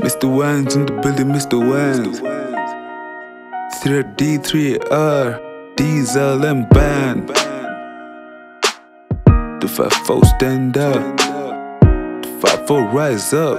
Mr. Wangs in the building, Mr. Wangs. 3D, 3R, Diesel and Band. The 5-4 stand up, the 5-4 rise up.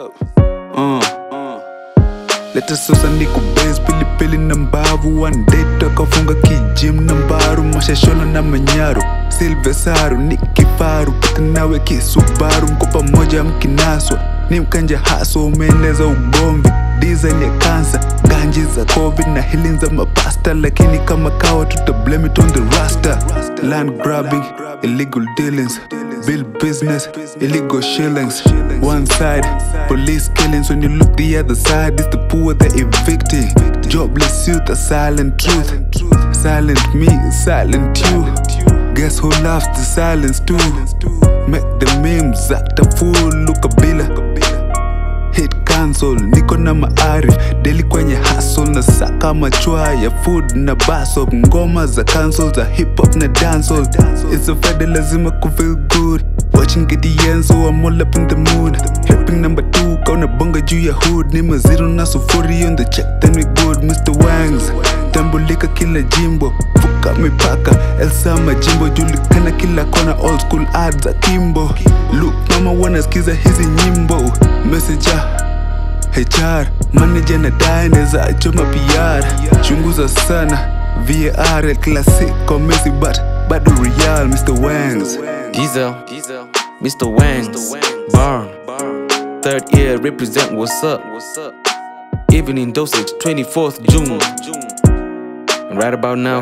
Leta sasa niko base, pilipili na mbavu. One day takafunga kijim na mbaru. Mashashona na manyaru, Silvesaru, Nikifaru. Pata nawe kisubaru, mko pamoja mkinaswa. Ni mkanja haso, umeeneza ugomvi. Design ya cancer, ganji za covid na healing za mapasta. Lakini kama kawa tuta blame it on the rasta. Land grabbing, illegal dealings, build business, illegal shillings. One side, police killings. When you look the other side, it's the poor that evicting. Jobless youth, a silent truth. Silent me, silent you. Guess who loves the silence too? Make the memes act a fool, look a bila. Hit cancel, niko na maarif. Daily kwenye hustle, na saka machua ya food na baso. Ngoma za cancel, za hip hop na dancehall. It's a Friday, lazima feel good. Watching get the end, so I'm all up in the mood. Helping number 2, kauna bonga juu ya hood. Nima 0 na sufuri on the check, then we good. Mr. Wangs, tambulika kila jimbo. Fuka mipaka, Elsa majimbo. Julikana kila kona, old school ads za Kimbo. Look, mama wanaskiza hizi nyimbo. Messenger, HR, manager na daineza achoma PR. Chunguza sana, VAR, El Clasico, Messi but bado real. Mr. Wangs, Diesel, Mr. Wangs, Barn, 3rd year represent what's up. Evening dosage, 24th June. And right about now,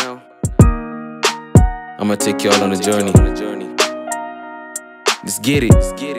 I'ma take y'all on a journey. Let's get it.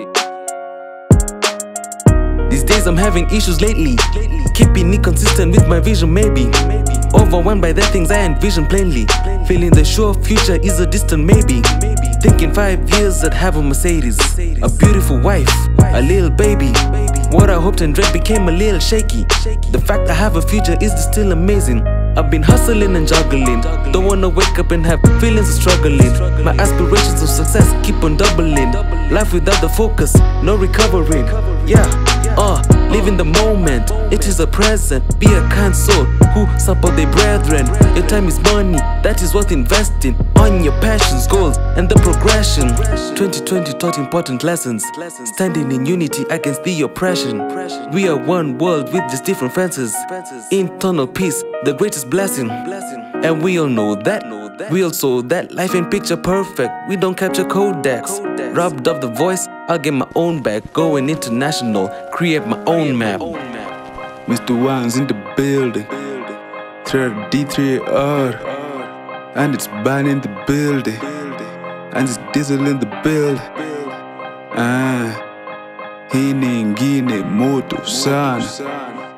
These days I'm having issues lately, keeping inconsistent with my vision maybe. Overwhelmed by the things I envision plainly. Feeling the sure future is a distant maybe. Thinking 5 years I'd have a Mercedes, a beautiful wife, a little baby. What I hoped and dreamt became a little shaky. The fact I have a future is still amazing. I've been hustling and juggling. Don't wanna wake up and have feelings of struggling. My aspirations of success keep on doubling. Life without the focus, no recovering. Yeah, live in the moment, it is a present. Be a kind soul who support their brethren. Your time is money, that is worth investing on your passions, goals, and the progression. 2020 taught important lessons, standing in unity against the oppression. We are one world with these different fences. Internal peace, the greatest blessing. And we all know that. We also that life ain't picture perfect. We don't capture Kodaks. Rubbed up the voice, I'll get my own back. Going international, create my own map. Mr. Wangs in the building, 3D, 3R, and it's Ban in the building, and it's Diesel in the building. Hii ni ingine moto sana.